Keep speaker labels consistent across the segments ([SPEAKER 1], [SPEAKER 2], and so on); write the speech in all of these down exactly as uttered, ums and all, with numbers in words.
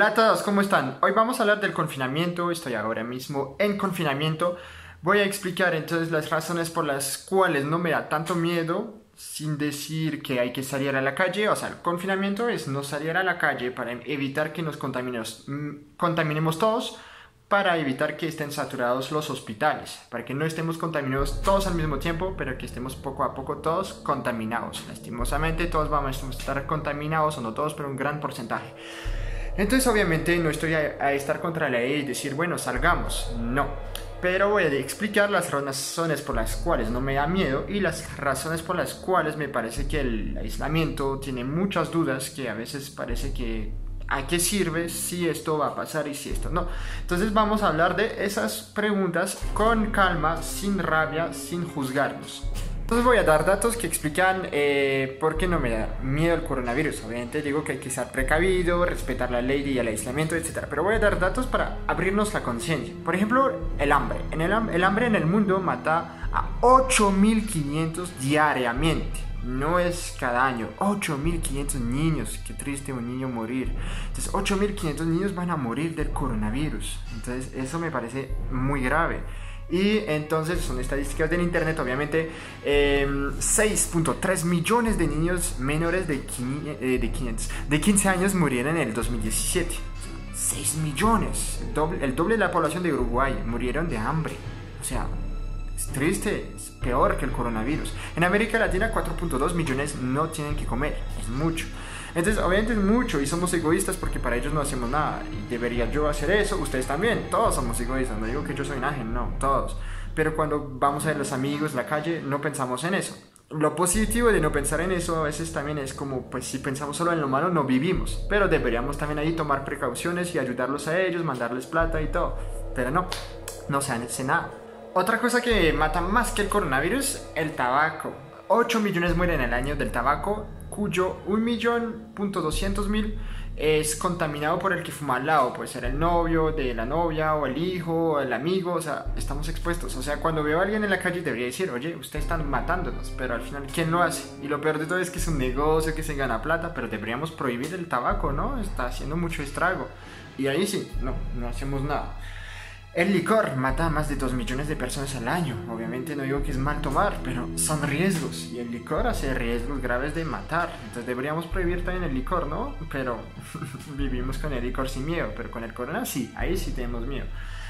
[SPEAKER 1] Hola a todos, ¿cómo están? Hoy vamos a hablar del confinamiento, estoy ahora mismo en confinamiento. Voy a explicar entonces las razones por las cuales no me da tanto miedo, sin decir que hay que salir a la calle. O sea, el confinamiento es no salir a la calle para evitar que nos contaminemos, mm, contaminemos todos, para evitar que estén saturados los hospitales, para que no estemos contaminados todos al mismo tiempo, pero que estemos poco a poco todos contaminados. Lastimosamente todos vamos a estar contaminados, o no todos, pero un gran porcentaje. Entonces obviamente no estoy a, a estar contra la ley y decir, bueno, salgamos, no. Pero voy a explicar las razones por las cuales no me da miedo y las razones por las cuales me parece que el aislamiento tiene muchas dudas, que a veces parece que ¿a qué sirve si esto va a pasar y si esto no? Entonces vamos a hablar de esas preguntas con calma, sin rabia, sin juzgarnos. Entonces voy a dar datos que explican eh, por qué no me da miedo el coronavirus. Obviamente digo que hay que ser precavido, respetar la ley y el aislamiento, etcétera. Pero voy a dar datos para abrirnos la conciencia. Por ejemplo, el hambre. En el, el hambre en el mundo mata a ocho mil quinientos diariamente. No es cada año, ocho mil quinientos niños, qué triste un niño morir. Entonces ocho mil quinientos niños van a morir del coronavirus. Entonces eso me parece muy grave. Y entonces son estadísticas del internet, obviamente. eh, seis punto tres millones de niños menores de, eh, de, quinientos, de quince años murieron en el dos mil diecisiete. seis millones, el doble, el doble de la población de Uruguay murieron de hambre. O sea, es triste, es peor que el coronavirus. En América Latina cuatro punto dos millones no tienen que comer, es mucho. Entonces obviamente es mucho y somos egoístas porque para ellos no hacemos nada. Y debería yo hacer eso, ustedes también, todos somos egoístas. No digo que yo soy un ángel, no, todos. Pero cuando vamos a ver los amigos, la calle, no pensamos en eso. Lo positivo de no pensar en eso a veces también es como, pues si pensamos solo en lo malo no vivimos. Pero deberíamos también ahí tomar precauciones y ayudarlos a ellos, mandarles plata y todo. Pero no, no se hace nada. Otra cosa que mata más que el coronavirus, el tabaco. ocho millones mueren al año del tabaco, cuyo un millón punto doscientos mil es contaminado por el que fuma al lado. Puede ser el novio de la novia, o el hijo, o el amigo. O sea, estamos expuestos. O sea, cuando veo a alguien en la calle debería decir, oye, ustedes están matándonos. Pero al final, ¿quién lo hace? Y lo peor de todo es que es un negocio, que se gana plata. Pero deberíamos prohibir el tabaco, ¿no? Está haciendo mucho estrago. Y ahí sí, no, no hacemos nada. El licor mata a más de dos millones de personas al año. Obviamente no digo que es mal tomar, pero son riesgos. Y el licor hace riesgos graves de matar. Entonces deberíamos prohibir también el licor, ¿no? Pero vivimos con el licor sin miedo. Pero con el corona sí, ahí sí tenemos miedo.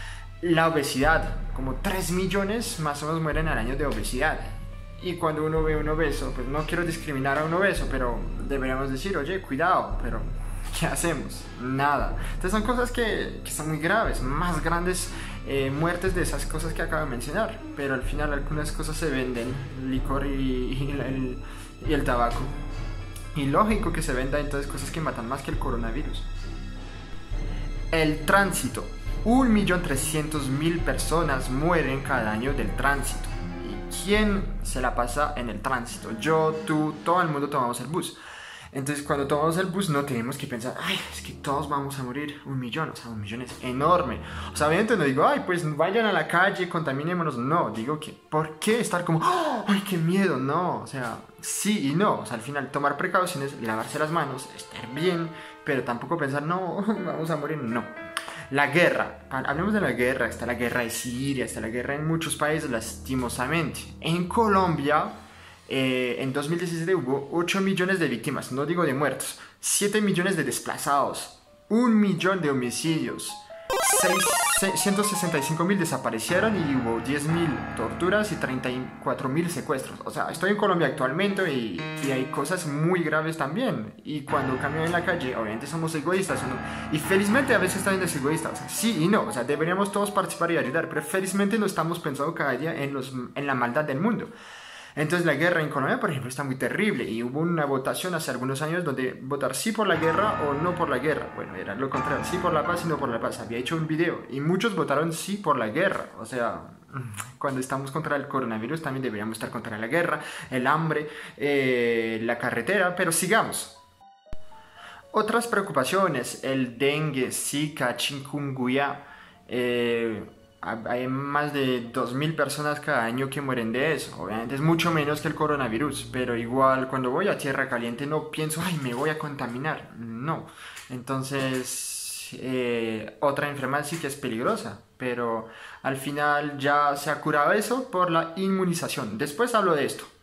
[SPEAKER 1] La obesidad. Como tres millones más o menos mueren al año de obesidad. Y cuando uno ve a un obeso, pues no quiero discriminar a un obeso, pero deberíamos decir, oye, cuidado, pero ¿qué hacemos? Nada. Entonces son cosas que, que son muy graves, más grandes eh, muertes de esas cosas que acabo de mencionar. Pero al final algunas cosas se venden, el licor y, y, el, y el tabaco. Y lógico que se venda entonces cosas que matan más que el coronavirus. El tránsito. un millón trescientos mil personas mueren cada año del tránsito. ¿Y quién se la pasa en el tránsito? Yo, tú, todo el mundo tomamos el bus. Entonces cuando tomamos el bus no tenemos que pensar, ay, es que todos vamos a morir, un millón, o sea, un millón es enorme. O sea, obviamente no digo, ay, pues vayan a la calle, contaminémonos, no, digo que, ¿por qué estar como, oh, ay, qué miedo? No, o sea, sí y no, o sea, al final tomar precauciones, lavarse las manos, estar bien, pero tampoco pensar, no, vamos a morir, no. La guerra, hablemos de la guerra, está la guerra de Siria, está la guerra en muchos países, lastimosamente. En Colombia, Eh, en dos mil diecisiete hubo ocho millones de víctimas, no digo de muertos, siete millones de desplazados, un millón de homicidios, ciento sesenta y cinco mil desaparecieron y hubo diez mil torturas y treinta y cuatro mil secuestros. O sea, estoy en Colombia actualmente y, y hay cosas muy graves también. Y cuando camino en la calle, obviamente somos egoístas, ¿no? Y felizmente a veces también es egoísta, o sea, sí y no, o sea, deberíamos todos participar y ayudar, pero felizmente no estamos pensando cada día en, los, en la maldad del mundo. Entonces la guerra en Colombia, por ejemplo, está muy terrible y hubo una votación hace algunos años donde votar sí por la guerra o no por la guerra. Bueno, era lo contrario, sí por la paz y no por la paz. Había hecho un video y muchos votaron sí por la guerra. O sea, cuando estamos contra el coronavirus también deberíamos estar contra la guerra, el hambre, eh, la carretera, pero sigamos. Otras preocupaciones, el dengue, Zika, chikungunya, eh... hay más de dos mil personas cada año que mueren de eso. Obviamente es mucho menos que el coronavirus, pero igual cuando voy a tierra caliente no pienso, ay, me voy a contaminar. No. Entonces eh, otra enfermedad sí que es peligrosa, pero al final ya se ha curado eso por la inmunización. Después hablo de esto.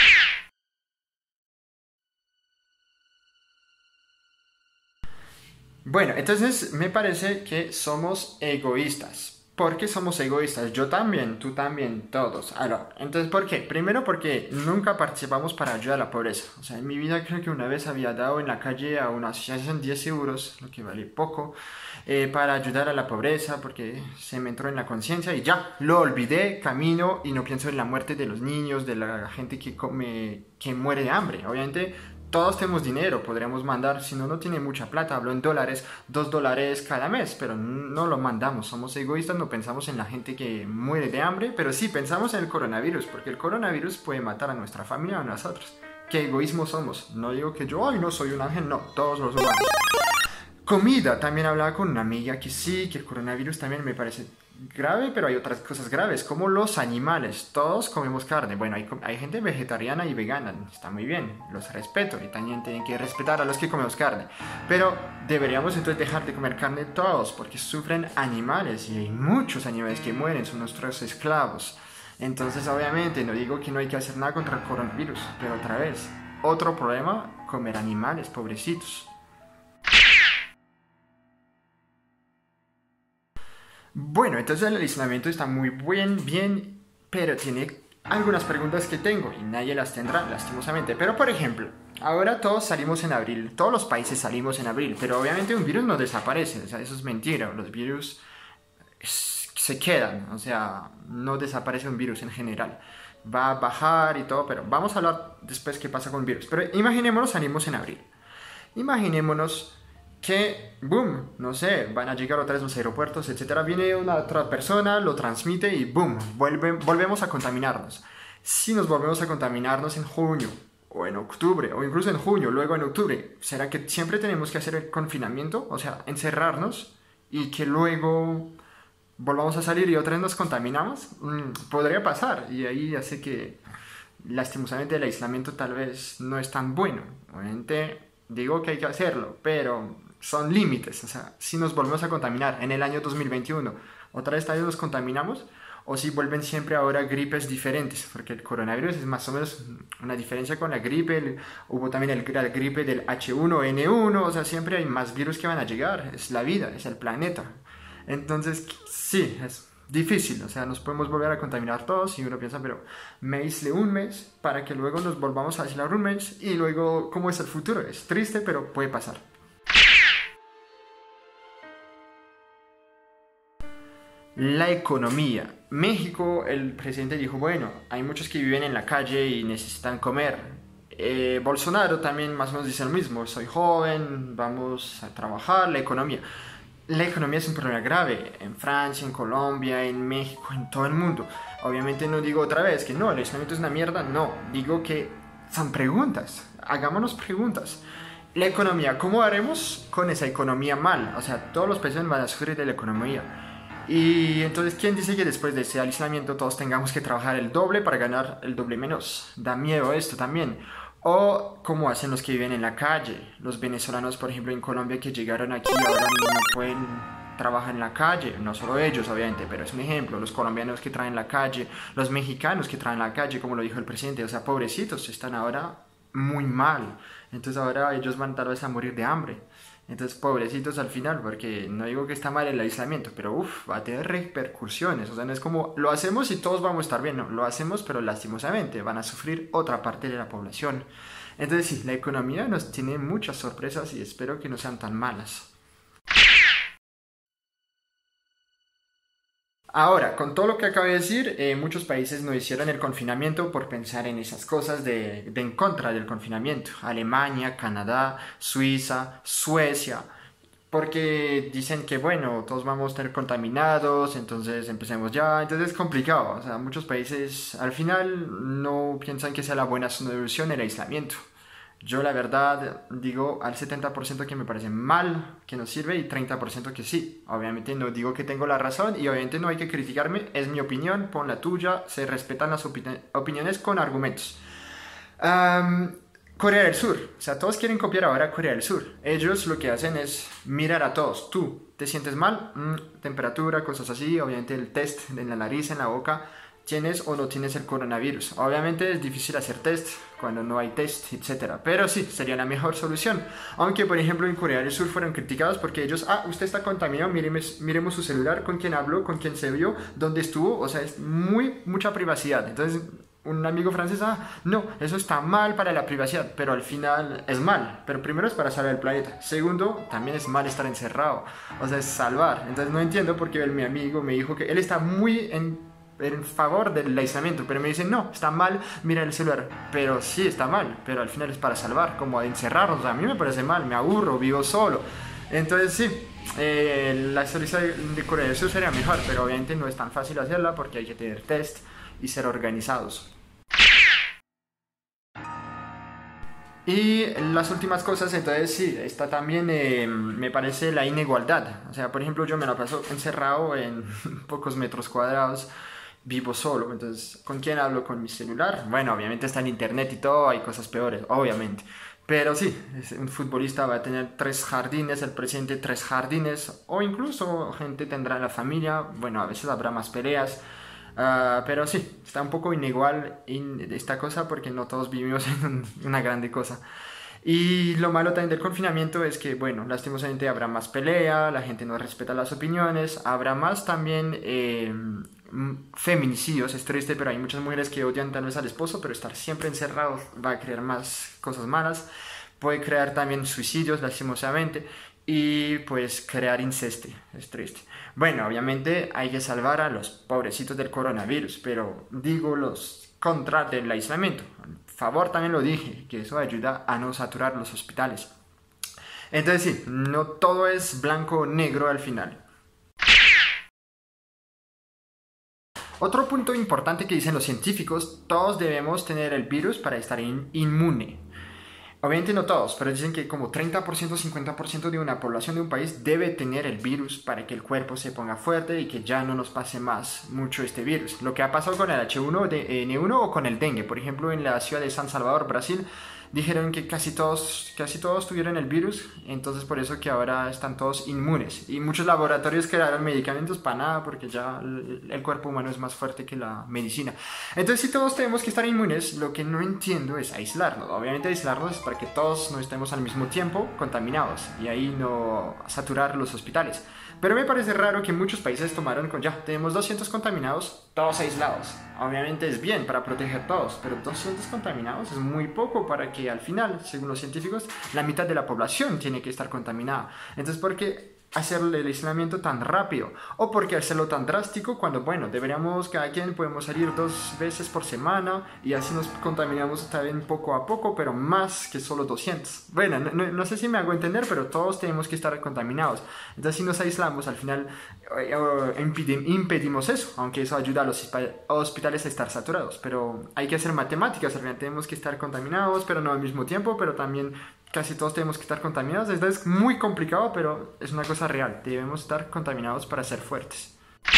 [SPEAKER 1] Bueno, entonces me parece que somos egoístas. ¿Por qué somos egoístas? Yo también, tú también, todos. Ahora, entonces, ¿por qué? Primero porque nunca participamos para ayudar a la pobreza. O sea, en mi vida creo que una vez había dado en la calle a una asociación diez euros, lo que vale poco, eh, para ayudar a la pobreza, porque se me entró en la conciencia y ya, lo olvidé, camino y no pienso en la muerte de los niños, de la gente que come, que muere de hambre. Obviamente todos tenemos dinero, podríamos mandar, si no, no tiene mucha plata, hablo en dólares, dos dólares cada mes, pero no lo mandamos, somos egoístas, no pensamos en la gente que muere de hambre, pero sí pensamos en el coronavirus, porque el coronavirus puede matar a nuestra familia o a nosotros. ¿Qué egoísmo somos? No digo que yo, ay, no soy un ángel, no, todos los humanos. Comida, también hablaba con una amiga que sí, que el coronavirus también me parece grave, pero hay otras cosas graves, como los animales. Todos comemos carne. Bueno, hay, hay gente vegetariana y vegana, está muy bien, los respeto y también tienen que respetar a los que comemos carne. Pero deberíamos entonces dejar de comer carne todos, porque sufren animales y hay muchos animales que mueren, son nuestros esclavos. Entonces, obviamente, no digo que no hay que hacer nada contra el coronavirus, pero otra vez, otro problema, comer animales, pobrecitos. Bueno, entonces el aislamiento está muy buen, bien, pero tiene algunas preguntas que tengo y nadie las tendrá, lastimosamente. Pero por ejemplo, ahora todos salimos en abril, todos los países salimos en abril, pero obviamente un virus no desaparece, o sea, eso es mentira, los virus se quedan, o sea, no desaparece un virus en general. Va a bajar y todo, pero vamos a hablar después qué pasa con el virus. Pero imaginémonos, salimos en abril. Imaginémonos que, boom, no sé, van a llegar otra vez los aeropuertos, etcétera. Viene una otra persona, lo transmite y boom, vuelve, volvemos a contaminarnos. Si nos volvemos a contaminarnos en junio, o en octubre, o incluso en junio, luego en octubre, ¿será que siempre tenemos que hacer el confinamiento? O sea, encerrarnos y que luego volvamos a salir y otra vez nos contaminamos. Mm, podría pasar y ahí hace que lastimosamente el aislamiento tal vez no es tan bueno. Obviamente digo que hay que hacerlo, pero son límites. O sea, si nos volvemos a contaminar en el año dos mil veintiuno, otra vez tal vez nos contaminamos, o si vuelven siempre ahora gripes diferentes, porque el coronavirus es más o menos una diferencia con la gripe. El, hubo también el, la gripe del H uno N uno, o sea, siempre hay más virus que van a llegar. Es la vida, es el planeta. Entonces, sí, es difícil, o sea, nos podemos volver a contaminar todos y uno piensa, pero me aislé un mes para que luego nos volvamos a aislar un mes y luego, ¿cómo es el futuro? Es triste, pero puede pasar. La economía. México, el presidente dijo, bueno, hay muchos que viven en la calle y necesitan comer. Eh, Bolsonaro también más o menos dice lo mismo, soy joven, vamos a trabajar, la economía. La economía es un problema grave en Francia, en Colombia, en México, en todo el mundo. Obviamente no digo otra vez que no, el aislamiento es una mierda, no. Digo que son preguntas, hagámonos preguntas. La economía, ¿cómo haremos con esa economía mal? O sea, todos los países van a sufrir de la economía. Y entonces, ¿quién dice que después de ese aislamiento todos tengamos que trabajar el doble para ganar el doble menos? Da miedo esto también. O como hacen los que viven en la calle, los venezolanos, por ejemplo, en Colombia, que llegaron aquí y ahora no pueden trabajar en la calle, no solo ellos obviamente, pero es un ejemplo, los colombianos que traen la calle, los mexicanos que traen la calle, como lo dijo el presidente, o sea, pobrecitos, están ahora muy mal, entonces ahora ellos van tal vez a morir de hambre. Entonces, pobrecitos al final, porque no digo que está mal el aislamiento, pero uff, va a tener repercusiones. O sea, no es como lo hacemos y todos vamos a estar bien, no, lo hacemos, pero lastimosamente van a sufrir otra parte de la población. Entonces, sí, la economía nos tiene muchas sorpresas y espero que no sean tan malas. Ahora, con todo lo que acabo de decir, eh, muchos países no hicieron el confinamiento por pensar en esas cosas de, de en contra del confinamiento. Alemania, Canadá, Suiza, Suecia, porque dicen que, bueno, todos vamos a estar contaminados, entonces empecemos ya. Entonces es complicado, o sea, muchos países al final no piensan que sea la buena solución el aislamiento. Yo la verdad digo al setenta por ciento que me parece mal, que no sirve, y treinta por ciento que sí. Obviamente no digo que tengo la razón y obviamente no hay que criticarme, es mi opinión, pon la tuya, se respetan las opini opiniones con argumentos. Um, Corea del Sur, o sea, todos quieren copiar ahora a Corea del Sur. Ellos lo que hacen es mirar a todos. Tú, ¿te sientes mal? Mm, temperatura, cosas así. Obviamente el test en la nariz, en la boca. ¿Tienes o no tienes el coronavirus? Obviamente es difícil hacer test cuando no hay test, etcétera. Pero sí, sería la mejor solución. Aunque, por ejemplo, en Corea del Sur fueron criticados porque ellos, ah, usted está contaminado, miremos, miremos su celular, con quién habló, con quién se vio, dónde estuvo. O sea, es muy, mucha privacidad. Entonces, un amigo francés, ah, no, eso está mal para la privacidad, pero al final es mal. Pero primero es para salvar el planeta. Segundo, también es mal estar encerrado. O sea, es salvar. Entonces no entiendo por qué mi amigo me dijo que él está muy en, en favor del aislamiento, pero me dice, no, está mal, mira el celular. Pero sí, está mal, pero al final es para salvar, como de encerrarnos. O sea, a mí me parece mal, me aburro, vivo solo. Entonces sí, eh, la historia de Corea del Sur sería mejor, pero obviamente no es tan fácil hacerla porque hay que tener test y ser organizados. Y las últimas cosas, entonces sí, está también, eh, me parece la inigualdad. O sea, por ejemplo, yo me la paso encerrado en pocos metros cuadrados, vivo solo. Entonces, ¿con quién hablo? ¿Con mi celular? Bueno, obviamente está en internet y todo, hay cosas peores, obviamente. Pero sí, un futbolista va a tener tres jardines, el presidente tres jardines, o incluso gente tendrá en la familia. Bueno, a veces habrá más peleas. Uh, pero sí, está un poco inigual in, esta cosa porque no todos vivimos en un, una grande cosa. Y lo malo también del confinamiento es que, bueno, lastimosamente habrá más pelea, la gente no respeta las opiniones, habrá más también eh, feminicidios, es triste, pero hay muchas mujeres que odian tal vez al esposo, pero estar siempre encerrado va a crear más cosas malas, puede crear también suicidios, lastimosamente, y pues crear incesto, es triste. Bueno, obviamente hay que salvar a los pobrecitos del coronavirus, pero digo los contra del aislamiento. Por favor, también lo dije, que eso ayuda a no saturar los hospitales. Entonces sí, no todo es blanco o negro al final. Otro punto importante que dicen los científicos, todos debemos tener el virus para estar in inmune. Obviamente no todos, pero dicen que como treinta por ciento, cincuenta por ciento de una población de un país debe tener el virus para que el cuerpo se ponga fuerte y que ya no nos pase más mucho este virus. Lo que ha pasado con el H uno N uno o con el dengue, por ejemplo, en la ciudad de San Salvador, Brasil, dijeron que casi todos, casi todos tuvieron el virus, entonces por eso que ahora están todos inmunes. Y muchos laboratorios crearon medicamentos para nada, porque ya el, el cuerpo humano es más fuerte que la medicina. Entonces si todos tenemos que estar inmunes, lo que no entiendo es aislarnos. Obviamente aislarnos es para que todos no estemos al mismo tiempo contaminados y ahí no saturar los hospitales. Pero me parece raro que muchos países tomaron con ya, tenemos doscientos contaminados, todos aislados. Obviamente es bien para proteger a todos, pero doscientos contaminados es muy poco para que al final, según los científicos, la mitad de la población tiene que estar contaminada. Entonces, ¿por qué hacerle el aislamiento tan rápido? ¿O por qué hacerlo tan drástico cuando, bueno, deberíamos, cada quien podemos salir dos veces por semana y así nos contaminamos también poco a poco, pero más que solo doscientos? Bueno, no, no, no sé si me hago entender, pero todos tenemos que estar contaminados. Entonces, si nos aislamos, al final eh, eh, impedimos eso, aunque eso ayuda a los hospitales a estar saturados. Pero hay que hacer matemáticas, al final tenemos que estar contaminados, pero no al mismo tiempo, pero también casi todos tenemos que estar contaminados. Esto es muy complicado, pero es una cosa real. Debemos estar contaminados para ser fuertes.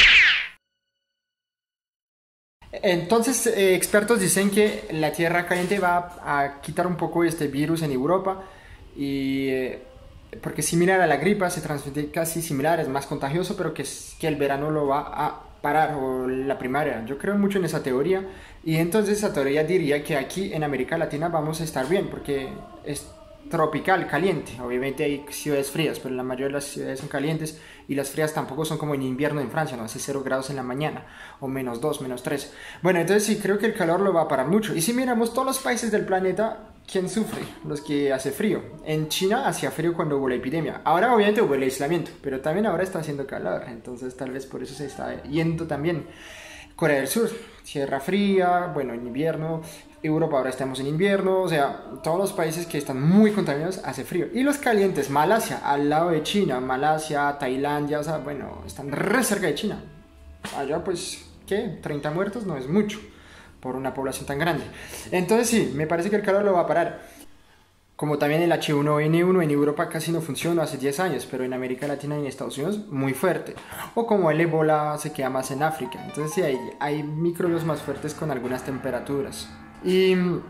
[SPEAKER 1] Entonces, eh, expertos dicen que la Tierra caliente va a quitar un poco este virus en Europa, y, eh, porque similar a la gripa, se transmite casi similar, es más contagioso, pero que, que el verano lo va a parar, o la primavera. Yo creo mucho en esa teoría, y entonces esa teoría diría que aquí en América Latina vamos a estar bien, porque es tropical, caliente. Obviamente hay ciudades frías, pero la mayoría de las ciudades son calientes, y las frías tampoco son como en invierno en Francia, no hace cero grados en la mañana, o menos dos, menos tres. Bueno, entonces sí, creo que el calor lo va a parar mucho. Y si miramos todos los países del planeta, ¿quién sufre? Los que hace frío. En China hacía frío cuando hubo la epidemia. Ahora obviamente hubo el aislamiento, pero también ahora está haciendo calor, entonces tal vez por eso se está yendo también. Corea del Sur, tierra fría, bueno, en invierno. Europa ahora estamos en invierno, o sea, todos los países que están muy contaminados hace frío. Y los calientes, Malasia, al lado de China, Malasia, Tailandia, o sea, bueno, están re cerca de China. Allá pues, ¿qué? treinta muertos no es mucho por una población tan grande. Entonces sí, me parece que el calor lo va a parar. Como también el H uno N uno en Europa casi no funciona hace diez años, pero en América Latina y en Estados Unidos muy fuerte. O como el ébola se queda más en África. Entonces sí, hay, hay microbios más fuertes con algunas temperaturas. Y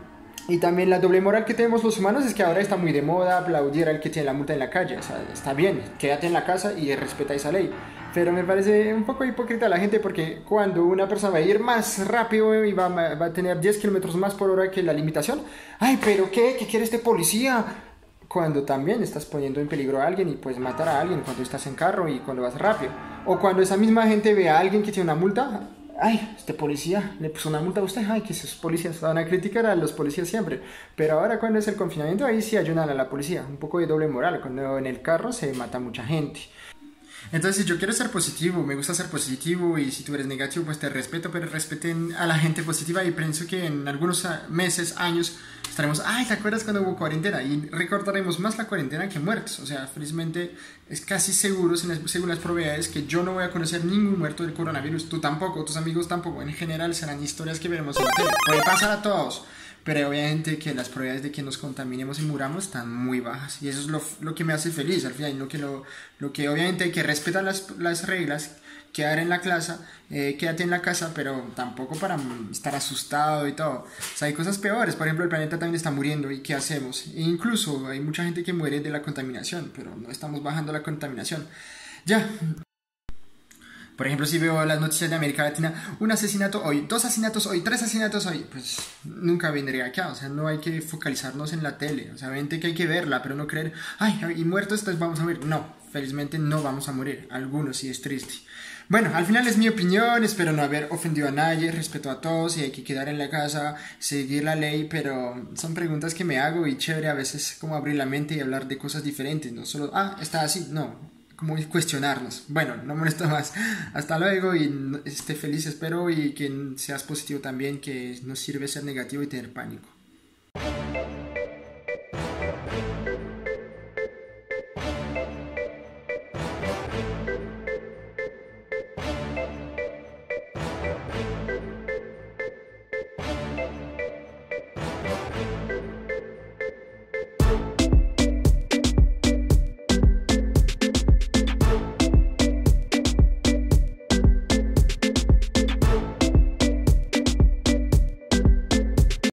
[SPEAKER 1] Y también la doble moral que tenemos los humanos es que ahora está muy de moda aplaudir al que tiene la multa en la calle. O sea, está bien, quédate en la casa y respeta esa ley. Pero me parece un poco hipócrita la gente porque cuando una persona va a ir más rápido y va, va a tener diez kilómetros más por hora que la limitación, ay, pero ¿qué? ¿Qué quiere este policía? Cuando también estás poniendo en peligro a alguien y puedes matar a alguien cuando estás en carro y cuando vas rápido. O cuando esa misma gente ve a alguien que tiene una multa, ay, este policía le puso una multa a usted, ay, que esos policías van a criticar a los policías siempre. Pero ahora cuando es el confinamiento, ahí sí ayudan a la policía. Un poco de doble moral, cuando en el carro se mata mucha gente. Entonces, si yo quiero ser positivo, me gusta ser positivo, y si tú eres negativo, pues te respeto, pero respeten a la gente positiva, y pienso que en algunos meses, años, estaremos, ay, ¿te acuerdas cuando hubo cuarentena? Y recordaremos más la cuarentena que muertos. O sea, felizmente es casi seguro, según las probabilidades, que yo no voy a conocer ningún muerto del coronavirus, tú tampoco, tus amigos tampoco. En general serán historias que veremos en la tele. Puede pasar a todos, pero obviamente que las probabilidades de que nos contaminemos y muramos están muy bajas, y eso es lo, lo que me hace feliz al final, lo que, lo, lo que obviamente hay que respetar las, las reglas, quedar en la clase, eh, quédate en la casa, pero tampoco para estar asustado y todo. O sea, hay cosas peores, por ejemplo, el planeta también está muriendo, ¿y qué hacemos? E incluso hay mucha gente que muere de la contaminación, pero no estamos bajando la contaminación. Ya. Por ejemplo, si veo las noticias de América Latina, un asesinato hoy, dos asesinatos hoy, tres asesinatos hoy, pues nunca vendría acá. O sea, no hay que focalizarnos en la tele. O sea, obviamente que hay que verla, pero no creer, ay, y muertos, entonces vamos a morir. No, felizmente no vamos a morir. Algunos sí es triste. Bueno, al final es mi opinión, espero no haber ofendido a nadie, respeto a todos y hay que quedar en la casa, seguir la ley, pero son preguntas que me hago y chévere a veces como abrir la mente y hablar de cosas diferentes, no solo, ah, está así, no. Como cuestionarnos. Bueno, no molesto más. Hasta luego y esté feliz, espero, y que seas positivo también, que no sirve ser negativo y tener pánico.